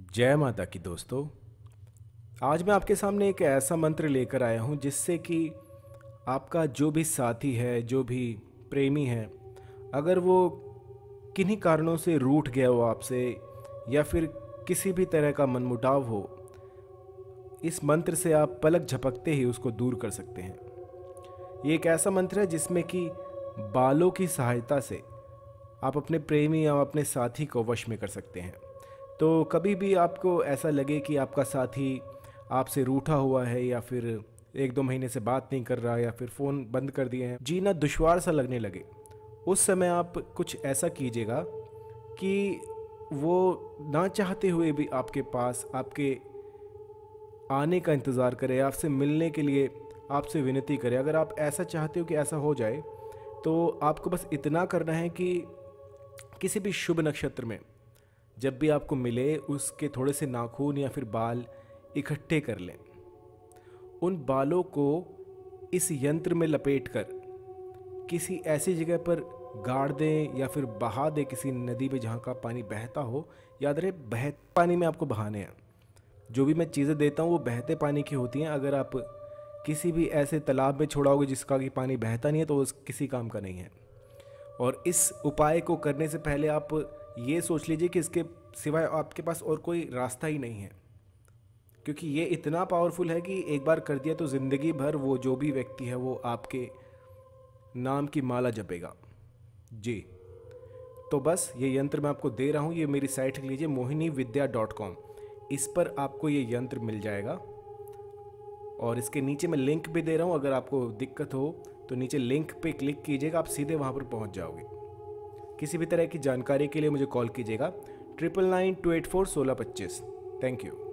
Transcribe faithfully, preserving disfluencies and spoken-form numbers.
जय माता की दोस्तों। आज मैं आपके सामने एक ऐसा मंत्र लेकर आया हूँ जिससे कि आपका जो भी साथी है, जो भी प्रेमी है, अगर वो किन्हीं कारणों से रूठ गया हो आपसे या फिर किसी भी तरह का मनमुटाव हो, इस मंत्र से आप पलक झपकते ही उसको दूर कर सकते हैं। ये एक ऐसा मंत्र है जिसमें कि बालों की सहायता से आप अपने प्रेमी या अपने साथी को वश में कर सकते हैं। तो कभी भी आपको ऐसा लगे कि आपका साथी आपसे रूठा हुआ है या फिर एक दो महीने से बात नहीं कर रहा या फिर फ़ोन बंद कर दिए हैं, जीना दुश्वार सा लगने लगे, उस समय आप कुछ ऐसा कीजिएगा कि वो ना चाहते हुए भी आपके पास आपके आने का इंतज़ार करे, आपसे मिलने के लिए आपसे विनती करे। अगर आप ऐसा चाहते हो कि ऐसा हो जाए तो आपको बस इतना करना है कि किसी भी शुभ नक्षत्र में जब भी आपको मिले उसके थोड़े से नाखून या फिर बाल इकट्ठे कर लें। उन बालों को इस यंत्र में लपेटकर किसी ऐसी जगह पर गाड़ दें या फिर बहा दें, किसी नदी में जहाँ का पानी बहता हो। याद रहे, बहते पानी में आपको बहाने हैं। जो भी मैं चीज़ें देता हूँ वो बहते पानी की होती हैं। अगर आप किसी भी ऐसे तालाब में छोड़ाओगे जिसका कि पानी बहता नहीं है तो वो किसी काम का नहीं है। और इस उपाय को करने से पहले आप ये सोच लीजिए कि इसके सिवाय आपके पास और कोई रास्ता ही नहीं है, क्योंकि ये इतना पावरफुल है कि एक बार कर दिया तो ज़िंदगी भर वो जो भी व्यक्ति है वो आपके नाम की माला जपेगा जी। तो बस ये यंत्र मैं आपको दे रहा हूँ, ये मेरी साइट लिख लीजिए मोहिनी विद्या डॉट कॉम, इस पर आपको ये यंत्र मिल जाएगा। और इसके नीचे मैं लिंक भी दे रहा हूँ, अगर आपको दिक्कत हो तो नीचे लिंक पे क्लिक कीजिएगा, आप सीधे वहाँ पर पहुँच जाओगे। किसी भी तरह की जानकारी के लिए मुझे कॉल कीजिएगा triple nine two eight four सोलह पच्चीस। Thank you.